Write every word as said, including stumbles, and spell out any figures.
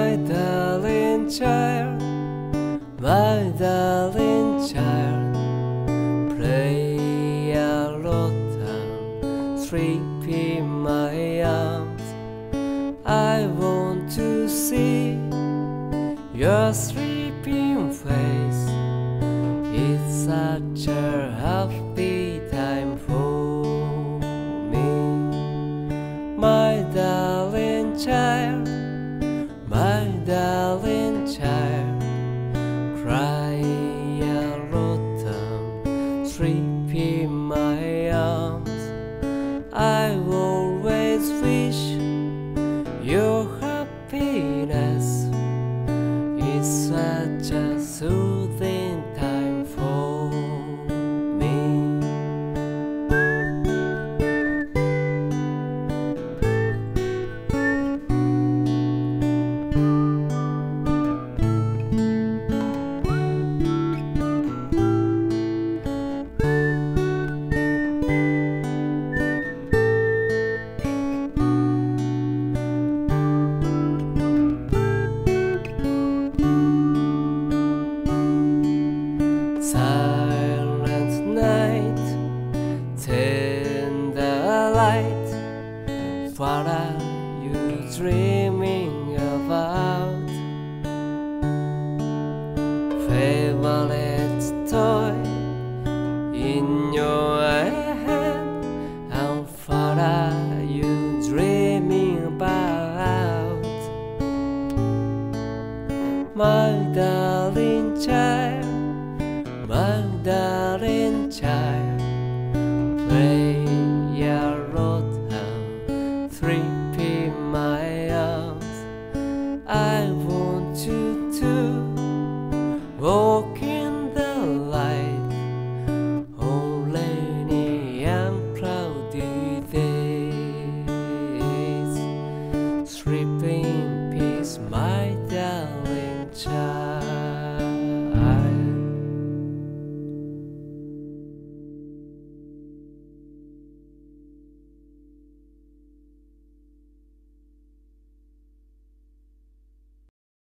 My darling child, my darling child, play a rotten, sleep in my arms. I want to see your sleeping face. It's such a happy time for me. My darling child, my darling child, cry a rotten, sleep in my arms. I always wish your happiness. It's such a soothing time for me. Silent night, tender light, what are you dreaming?